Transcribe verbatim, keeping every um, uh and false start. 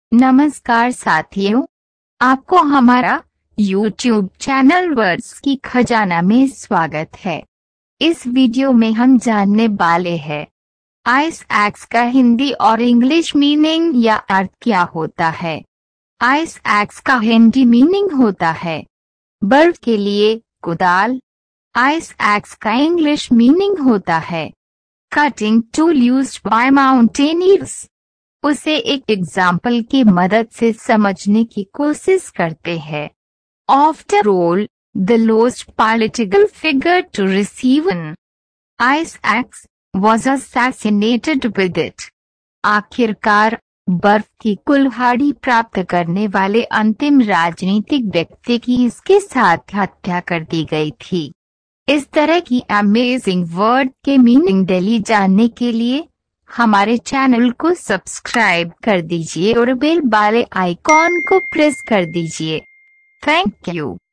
नमस्कार साथियों, आपको हमारा यूट्यूब चैनल वर्ड्स की खजाना में स्वागत है। इस वीडियो में हम जानने वाले हैं आइस एक्स का हिंदी और इंग्लिश मीनिंग या अर्थ क्या होता है। आइस एक्स का हिंदी मीनिंग होता है बर्फ के लिए कुदाल। आइस एक्स का इंग्लिश मीनिंग होता है cutting tool used by mountaineers. उसे एक एग्जाम्पल की मदद से समझने की कोशिश करते हैं। After all, the last political figure to receive an ice axe was assassinated with it. आखिरकार बर्फ की कुल्हाड़ी प्राप्त करने वाले अंतिम राजनीतिक व्यक्ति की इसके साथ हत्या कर दी गई थी। इस तरह की अमेजिंग वर्ड के मीनिंग डेली जानने के लिए हमारे चैनल को सब्सक्राइब कर दीजिए और बेल वाले आइकॉन को प्रेस कर दीजिए। Thank you.